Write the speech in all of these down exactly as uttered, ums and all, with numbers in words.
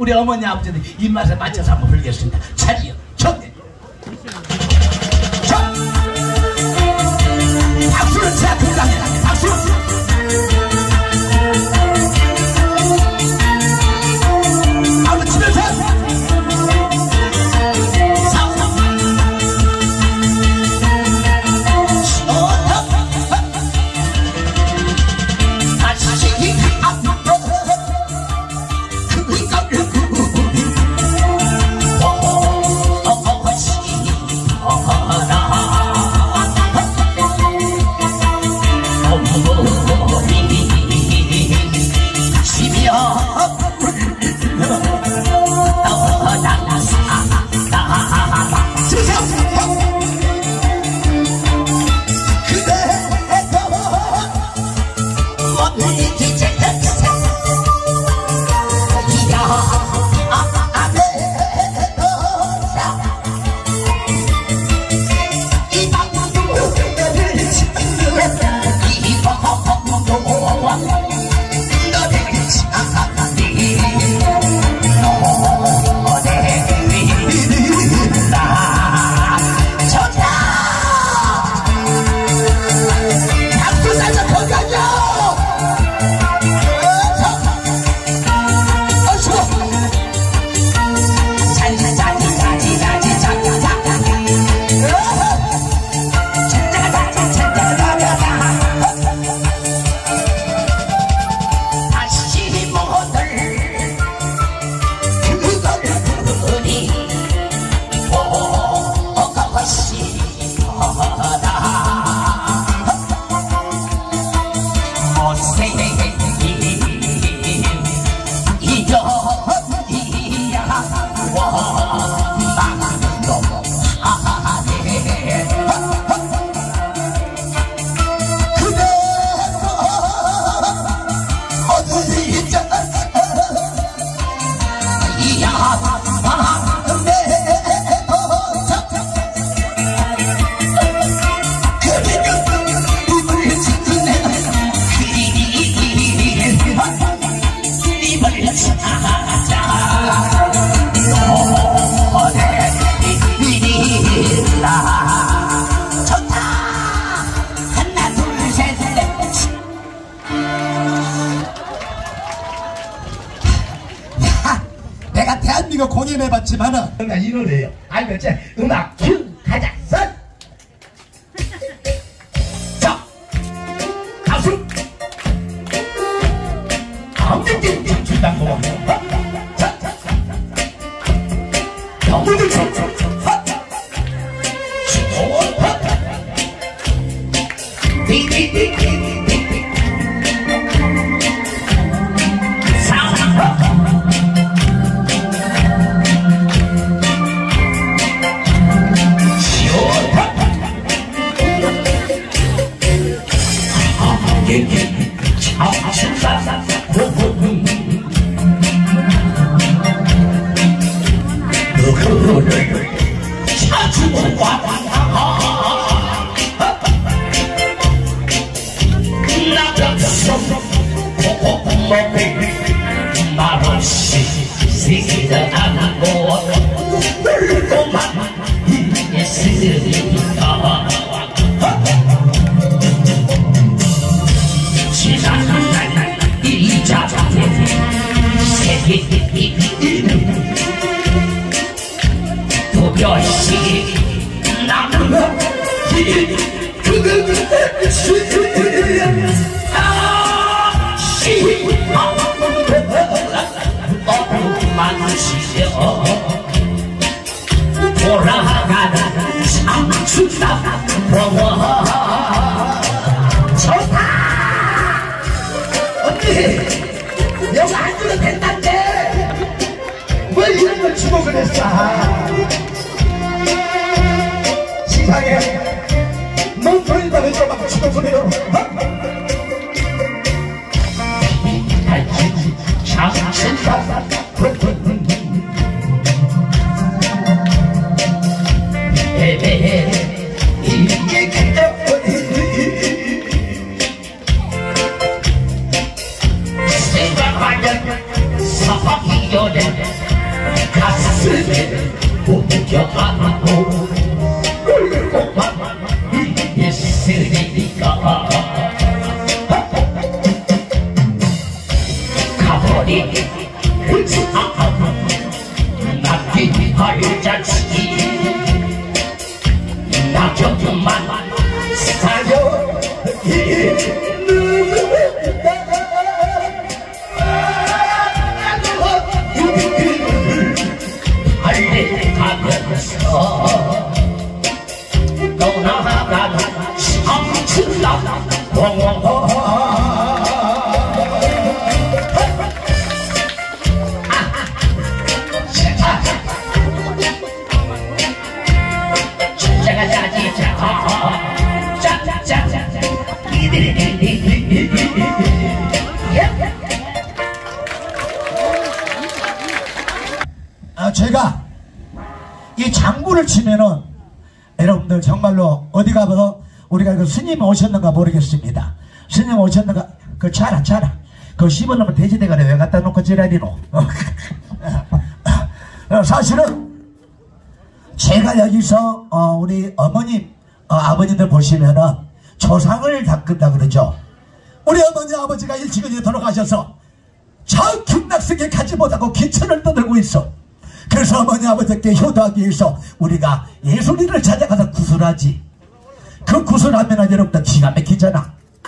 우리 어머니 아버지들 입맛에 맞춰서 한번 불겠습니다. 차리요 정대 박수를 쳐야 금강이다. 박수. 한번 치면서 이거 공연해봤지만은 나 이 노래요. 알겠지? 음악 큐 가자. 선. 자, 가수. 아무튼 준단 거. 자, 자, 너무들 쳐. 돌아가는 참수다 좋다 언니 여기 앉으면 된단데 왜 이런 걸 주고 그랬어. 세상에 멍청이다 해서 막 주고 그래요. 참수다 생각하면 사박이 연애 여하고 고만 있으니까 가버리 낫기 발자취 나 조금만 살려 달려가면서 떠나가는 삼칠라 아, 제가 이 장구를 치면은 여러분들 정말로 어디 가서 우리가 그 스님 오셨는가 모르겠습니다. 스님 오셨는가 그 차라 차라 그 씹어놓으면 돼지대가리 왜 갖다 놓고 지랄이노. 사실은 제가 여기서 어 우리 어머님 어 아버님들 보시면은 조상을 닦는다 그러죠. 우리 어머니 아버지가 일찍이 돌아가셔서 저 경락성에 가지 못하고 기천을 떠들고 있어. 그래서 어머니 아버지께 효도하기 위해서 우리가 예술인을 찾아가서 구슬하지. 그 구슬하면 여러분들 기가 막히잖아.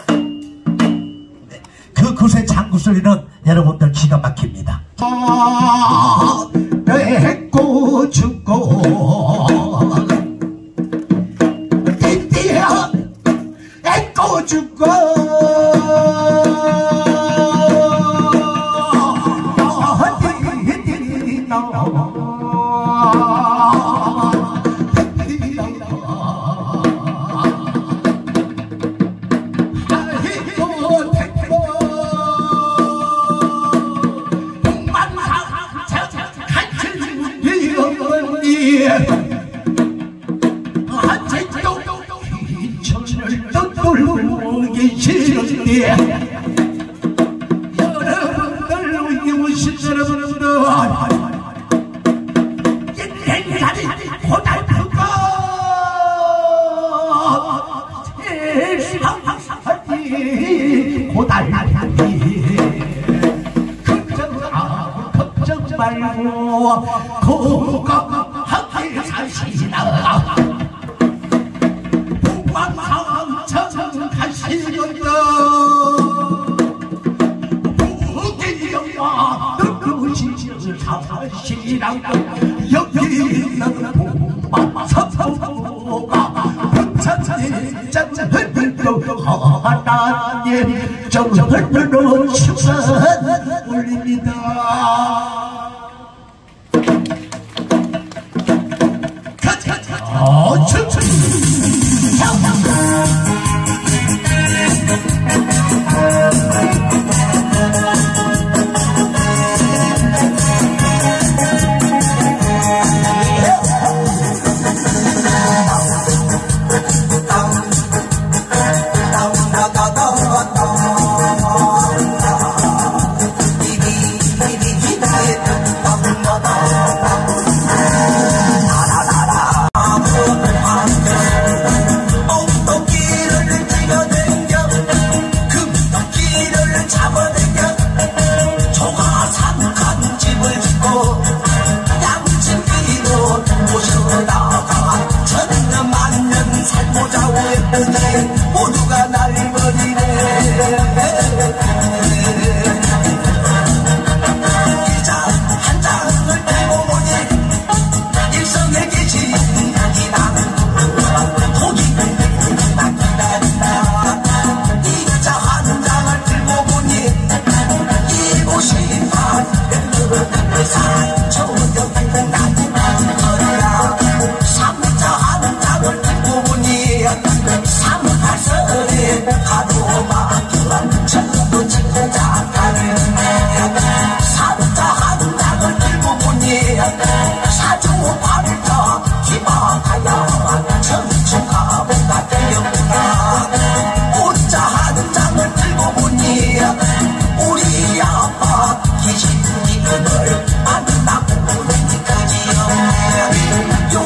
그 구슬의 장구슬리는 여러분들 기가 막힙니다. 아, 뺏고 죽고 띠띠야 뺏고 죽고 여러분들 오신 여러분들 옛날이 고달프고 세상이 고달프니 걱정하고 걱정 말고 건강하게 사시나 북방상천 가시는다 부기영과 누구시를 사시나 여기 있는 북방상천가 북산에 짠짠흘흘도 하나님 정성흘흘로 축산 올립니다. 어, 천천히 모두가 날 버리네. 기자 한 장을 들고 보니 일성의 계시 이나 독이 나 기다린다. 기자 한 장을 들고 보니 이곳이 바로 상처역이 나지만 거리야. 삼자 한 장을 들고 보니 삼팔설에 하루만 두란 전부 찍고 자가는 삼자 한 장을 들고 보니 사주 팔자 기마가야 청춘가보다 되었다. 오자 한 장을 들고 보니 우리 아빠 귀신 이름을 만나고 보니까지 없네.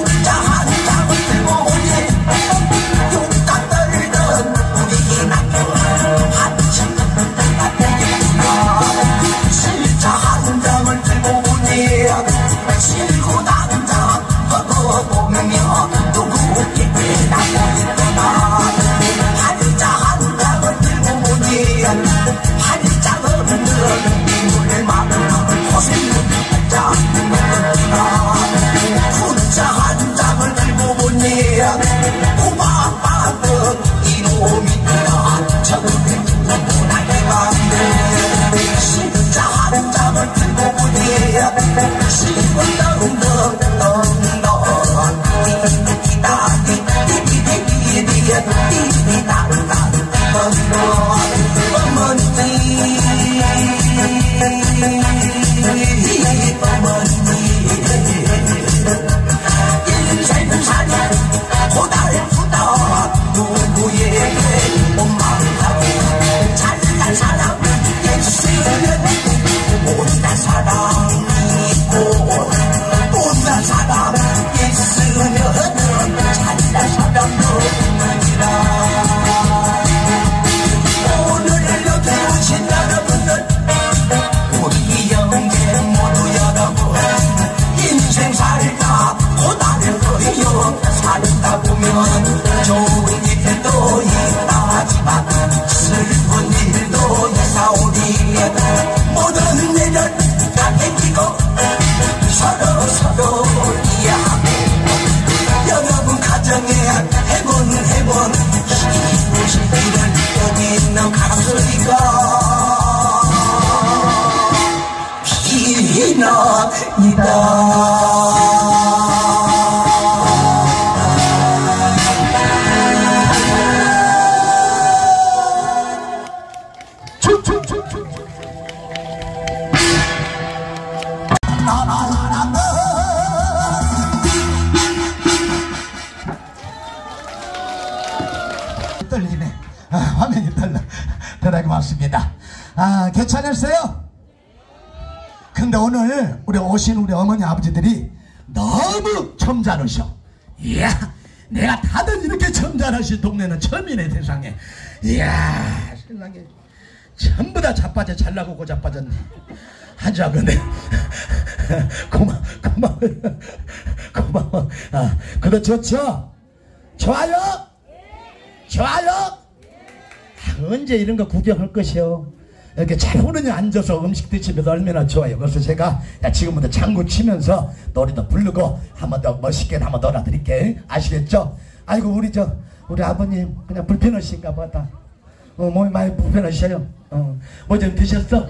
떨리네. 아, 화면이 떨려. 대단히 고맙습니다. 아, 괜찮았어요? 근데 오늘 우리 오신 우리 어머니 아버지들이 너무 점잖으셔. 이야, 내가 다들 이렇게 점잖으신 동네는 처음이네, 세상에. 이야, 세상에. 전부 다 자빠져, 잘나고 고 자빠졌네. 하자, 근데. 고마워, 고마워. 고마워. 아, 그거 좋죠? 좋아요? 좋아요? 아, 언제 이런 거 구경할 것이요? 이렇게 차분히 앉아서 음식 드시면 얼마나 좋아요. 그래서 제가 지금부터 장구 치면서 노래도 부르고 한번 더 멋있게 한번 놀아드릴게. 아시겠죠? 아이고, 우리 저 우리 아버님 그냥 불편하신가 보다. 어, 몸이 많이 불편하셔요. 어, 뭐 좀 드셨어?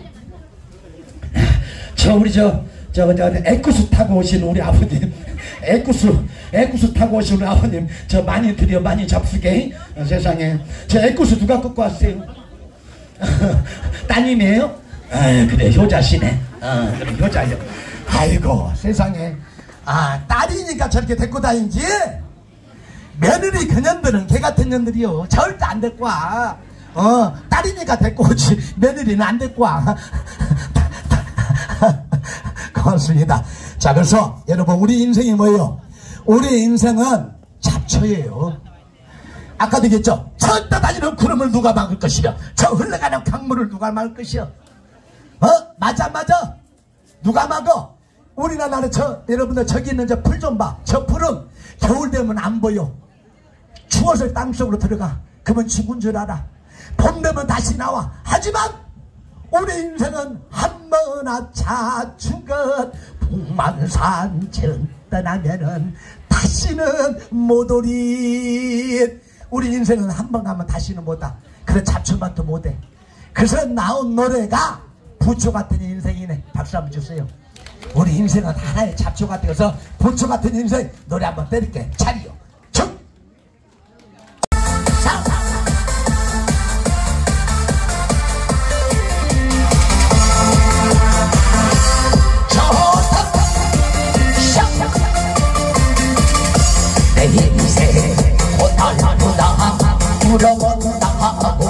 저 우리 저 저 저 에쿠스 타고 오신 우리 아버님, 에쿠스 에쿠스 타고 오신 우리 아버님, 저 많이 드려, 많이 잡수게. 어, 세상에, 저 에쿠스 누가 갖고 왔어요? 따님이에요? 아, 그래, 효자시네. 어, 그래, 효자요. 아이고, 세상에. 아, 딸이니까 저렇게 데리고 다니지. 며느리 그년들은 개 같은 년들이요, 절대 안 데리고 와. 어, 딸이니까 데리고 오지, 며느리는 안 데리고 와. 고맙습니다. 자, 그래서 여러분, 우리 인생이 뭐예요? 우리 인생은 잡초예요. 아까도 얘기했죠? 저 떠다니는 구름을 누가 막을 것이며 저 흘러가는 강물을 누가 막을 것이요? 어? 맞아, 맞아. 누가 막어? 우리나라는 저, 여러분들 저기 있는 저 풀 좀 봐. 저 풀은 겨울 되면 안 보여. 추워서 땅속으로 들어가. 그러면 죽은 줄 알아. 봄 되면 다시 나와. 하지만 우리 인생은 한번 아차 죽은 북만산 떠나면은 다시는 못 오리. 우리 인생은 한 번 가면 다시는 못와. 그래, 잡초밭도 못해. 그래서 나온 노래가 부초 같은 인생이네. 박수 한번 주세요. 우리 인생은 하나의 잡초 같아서 부초 같은 인생 노래 한번 때릴게. 차리요. 쭉. 자. 내 인생 오달보다 부러웠다고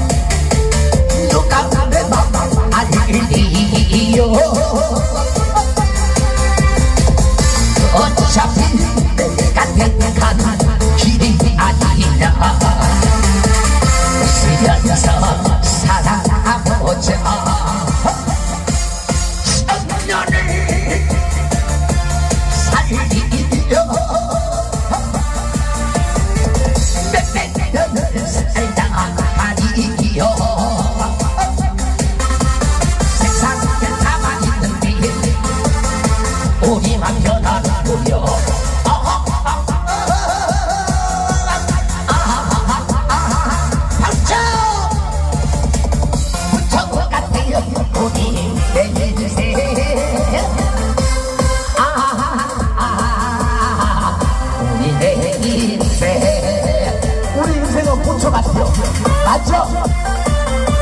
누가 내 맘 알리요. 어차피 내가 택한 길이 아니라 쓰면서 살아보자. 천년을 살리려 우리만 변하고요. 박수! 붙은 것 같아요. 우리 내 인생. 우리 내 인생. 우리 인생은 부초 같아요. 맞죠?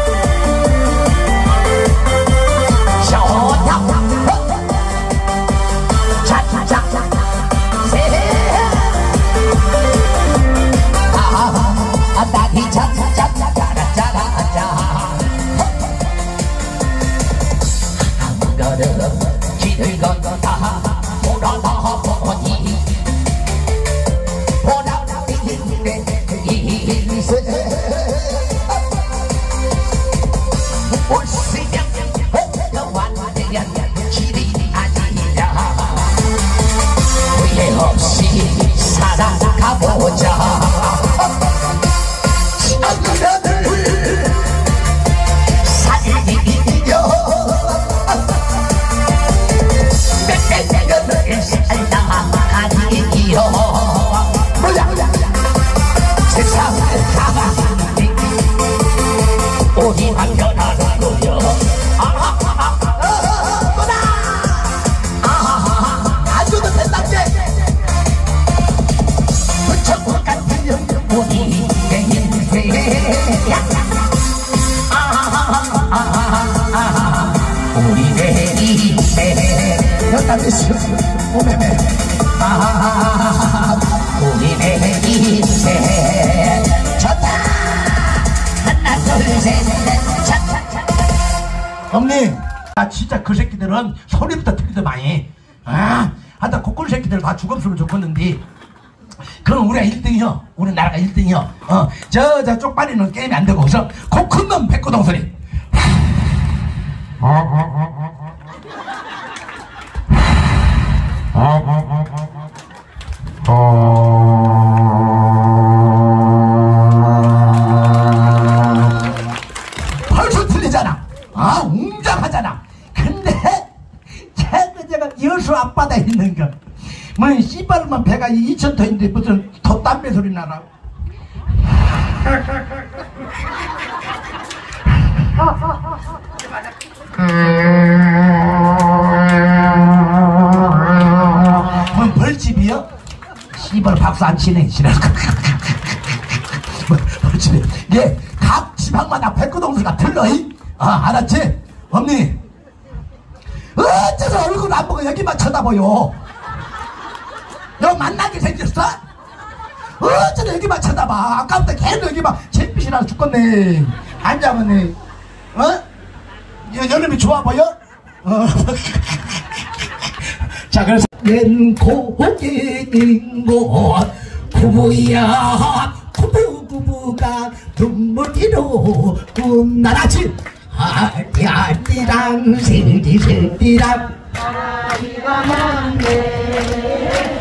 우리가 변하라고요. 아주 더 된답게 천국 같은 우리 인생 우리의 인생 여기다 주시오. 오메메 우리의 인생 좋다. 하나 둘셋넷 차차차. 어머니, 아 진짜 그 새끼들은 소리부터 틀리더만이. 아, 하여튼 코골 새끼들 다 죽었으면 좋겠는데 그럼 우리가 일 등이요. 우리 나라가 일 등이요. 어, 저, 저 쪽발이는 게임이 안 되고 그래서 코 큰 놈 백구동 소리. 벌써 틀리잖아. 아, 웅장하잖아. 근데 쟤는 제가 여수 앞바다에 있는 거 뭐 씨발만 배가 이천 톤인데 무슨 돛담배 소리 나나. 뭔 벌집이요? 씨발 박수 안 치네. 지랄. 뭐 벌집이. 예, 각 지방마다 백구동수가 틀려. 이? 아, 알았지? 언니. 어째서 얼굴 안 보고 여기만 쳐다보요? 너 만나게 생겼어? 어쩌다 여기만 쳐다봐. 아까부터 계속 여기만 잿빛이 나서 죽겠네. 앉아보네. 어? 여름이 좋아 보여? 어. 자, 그래서 왼고개인고 구부야 구부구부가 눈물이로 꿈나라지 아리아리랑 슬리슬리랑 아리가 많네.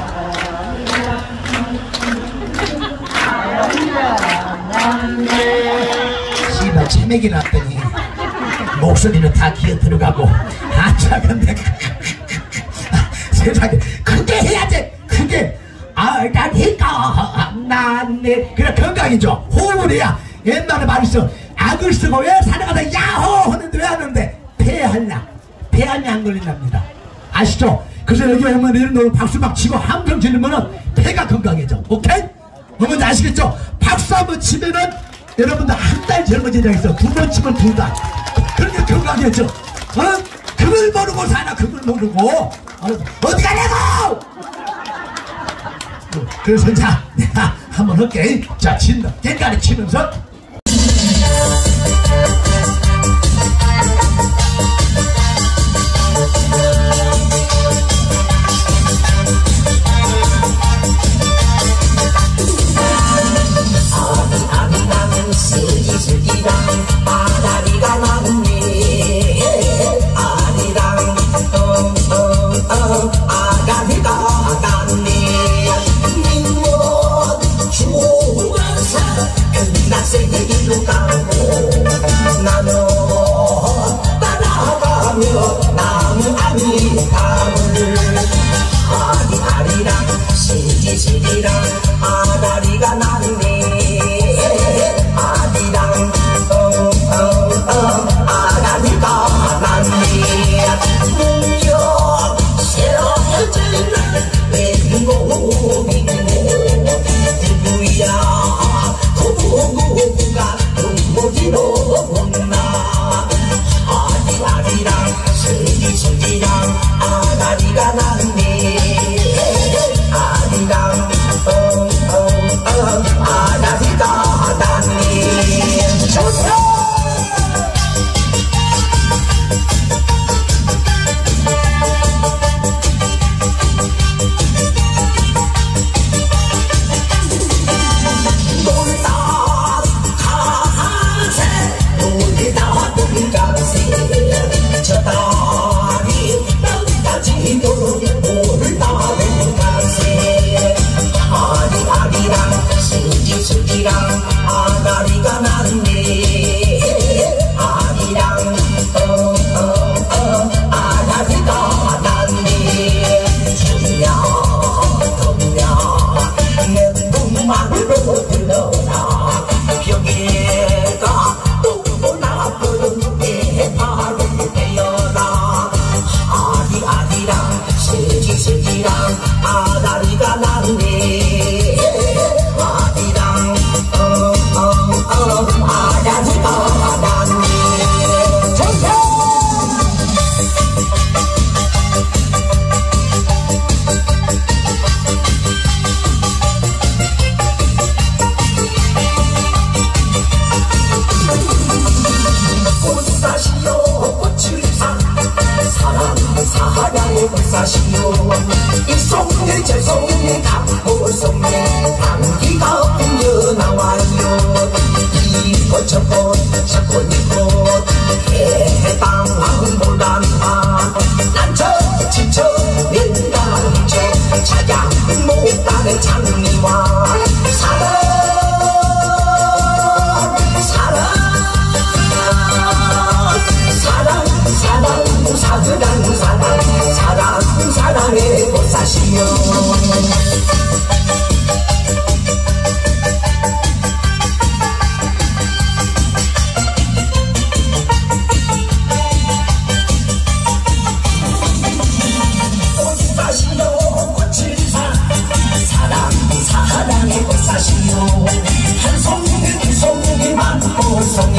씨발 체맥이 났더니 목소리는 다 기어 들어가고 아차. 근데 세상에 크게 해야지. 크게 아가니까 났네. 그래 건강이죠. 호흡을 해야. 옛날에 말했어. 악을 쓰고 왜 살아가다 야호 하는데 왜 하는데 폐할라 폐암이 안 걸린답니다. 아시죠? 그래서 여기 오면 이런 놈 박수 막 치고 함성 지르면은 폐가 건강해져. 오케이? 어머니 아시겠죠? 박수 한번 치면은 여러분들 한 달 젊어지려 있어. 두 번 치면 두 달. 그렇게 건강해져. 어? 그걸 모르고 사나 그걸 모르고. 어디 가냐고! 그래서 자 내가 한번 할게. 자 친다. 깽가리 치면서 슬기슬기랑 아다리가 났네. 아리랑 엉엉엉 아다리가 났네. 민못 죽어서 끝났으리로 가고 나는 따라가며 나무 아리랑을 아리아리랑 슬기슬기랑 아다리가 났네. 아리랑 어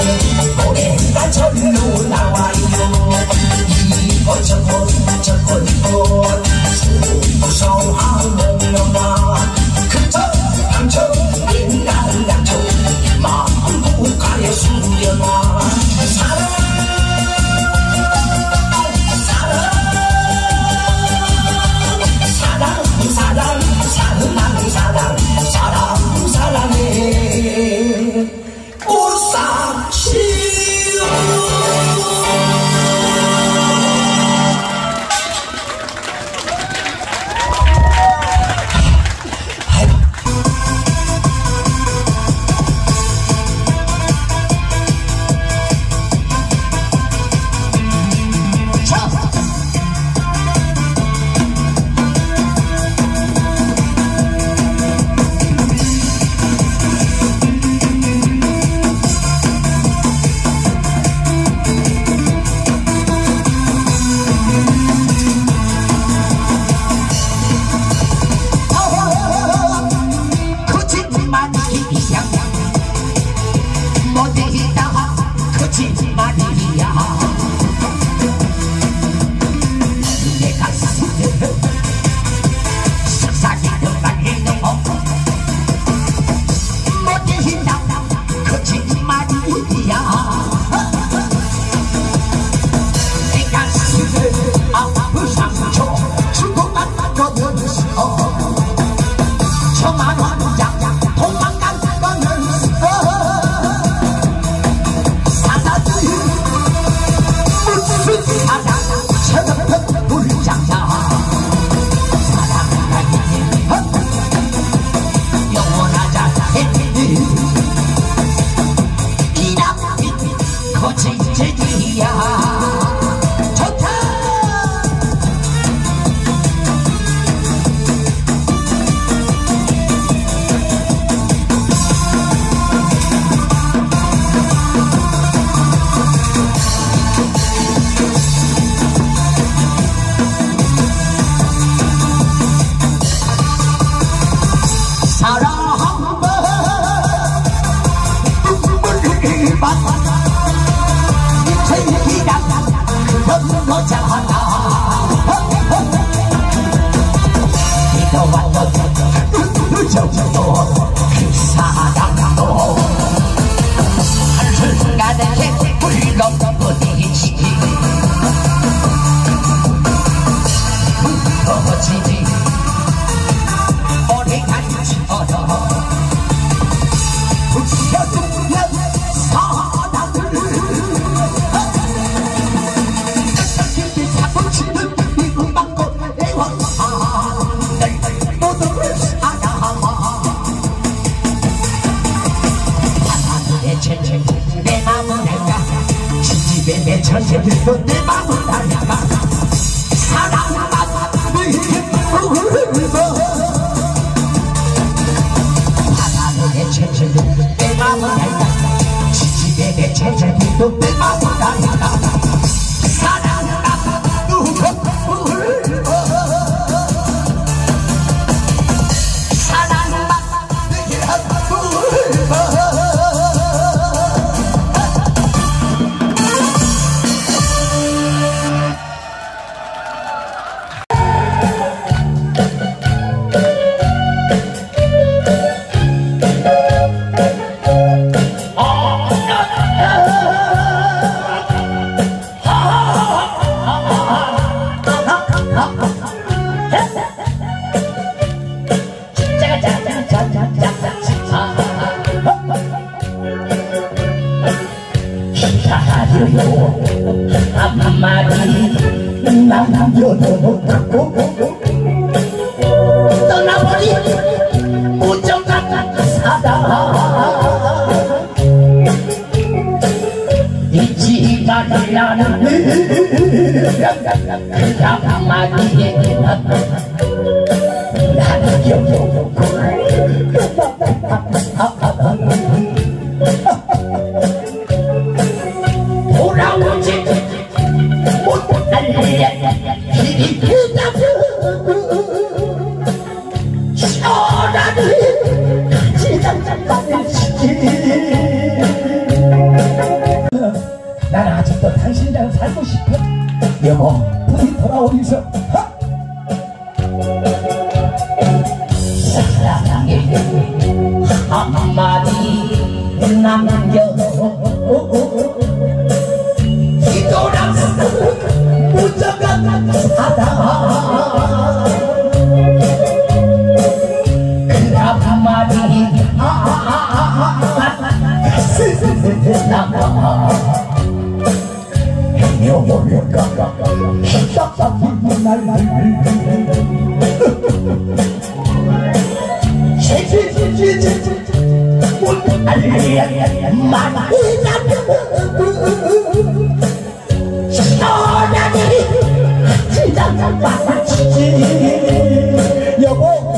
노래가 절로 나와요. 이곳 저곳 저곳 이곳 무서워하는 영화 그저 감정 인간 양초 마음 국가에 숨겨놔. 사랑 사랑 사랑 사랑 사랑 사랑 사랑 사랑해 오싹시오. 내 천재들도 내 맘을 알아가 사랑받아 하나님의 천재들도 내 맘을 알아가 지집의 내 천재들도 내 맘을 알아가 사랑받아 한마디 남겨놓고 떠나버린 무정 같은 사랑 잊지 말라는 그 한마디에 나는 겨우 돌아오지 길이 그다고 천하를 같이 잠잠 받을 시기 당신이 내가 살고 싶어. 여보, 우리 돌아오면서 사랑해 한마디 남겨 뒤돌아서 무정한 사랑 그 한마디 나가 묘묘가 싹싹 날날 여보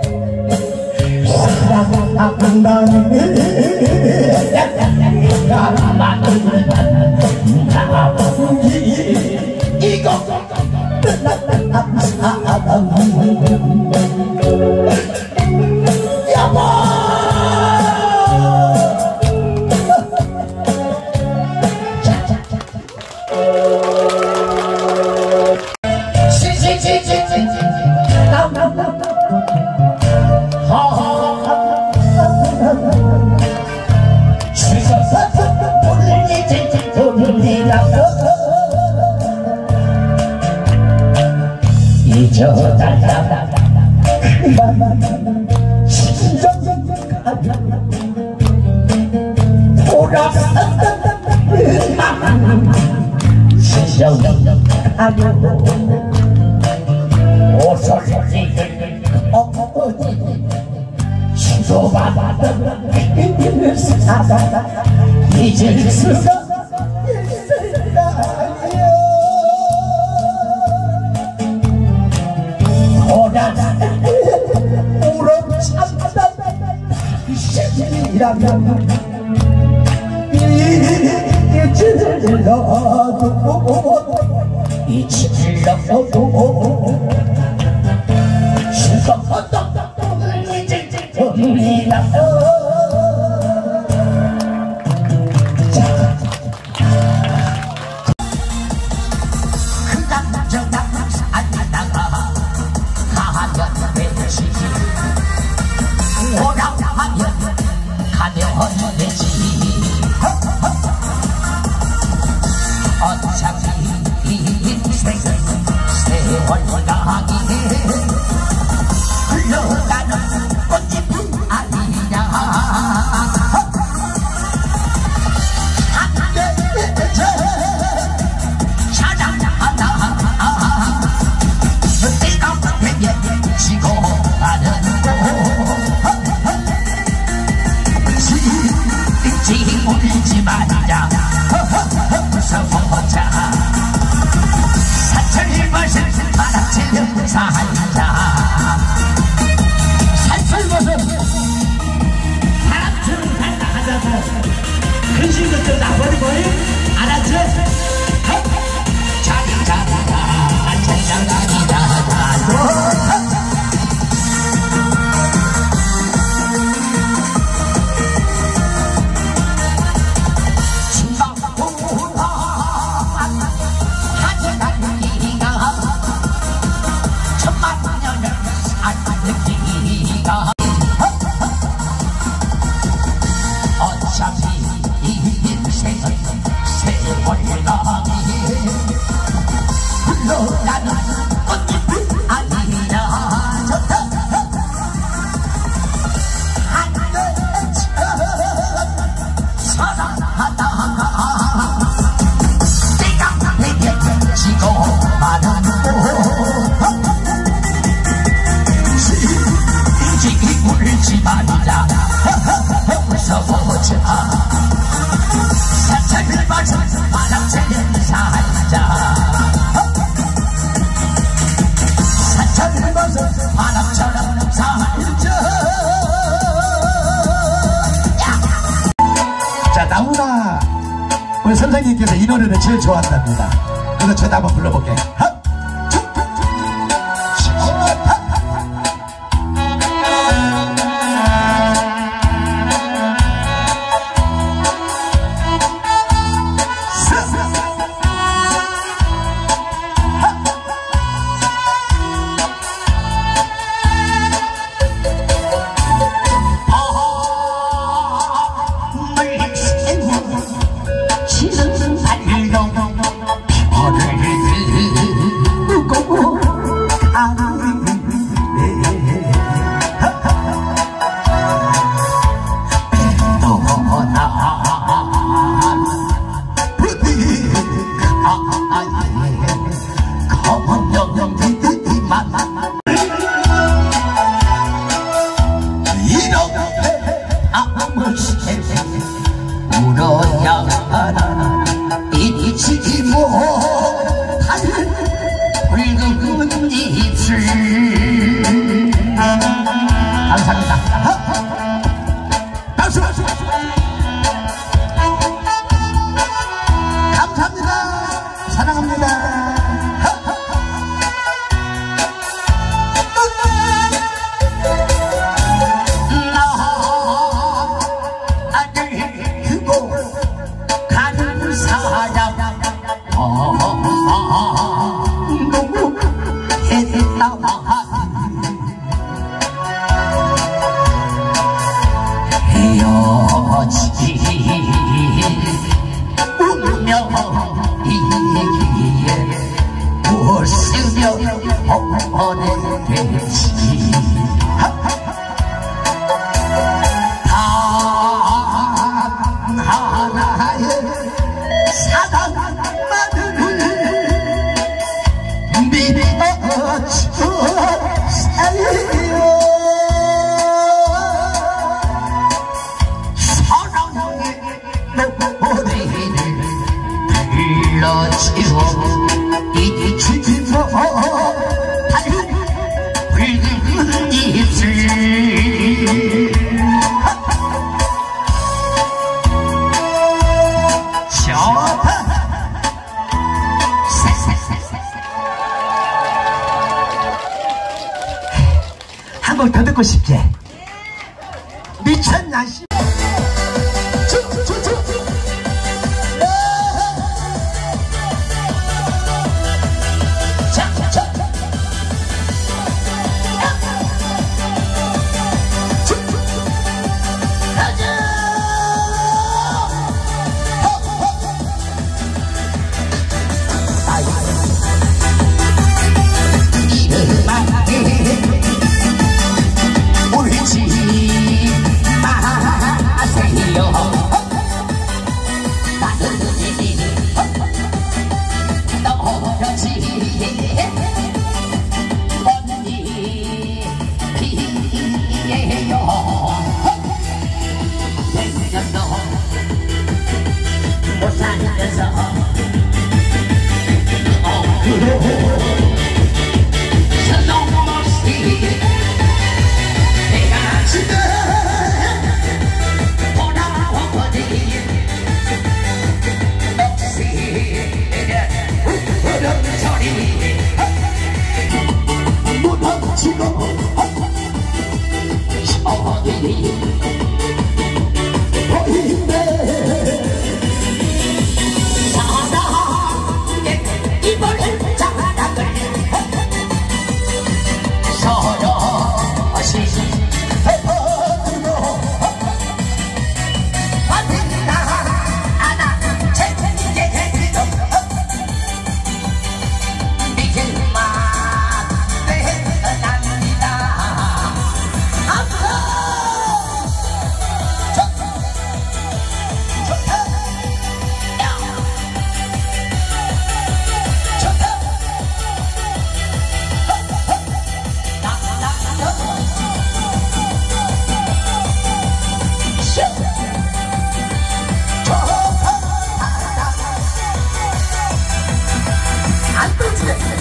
잊어달라 돌아가려 오솔소리 엎어지 주소받았던 사랑 잊을 수가 이라면 잊으려도 잊으려도 죽어도 잊으리라도 그 남자 살다가 가면 되지 오라 하면 가면 되지 어차피 인생은 세월 가기 흘러가는 꽃잎은 아니냐 한대저 사랑하다 내가 내게 지고 가는 지금 울지 말자 웃어보자 사철벗은 바람치는 사자 사철벗은 바람치는 사자 하자고 근심 것도 나버리고 알았지? 자기 자기가 천장가기다 우리 선생님께서 이 노래를 제일 좋아한답니다. 그래서 저도 한번 불러볼게요. 사랑 너무 했다 헤어지기 운명이기에 웃으며 보내겠지 단 하나의 사랑만을 믿어주세요 사랑의 노래를 불러주어 잊히고 다른 붉은 입술 한 번 더 듣고 싶지? 미쳤나 씨. 안 떨어지네.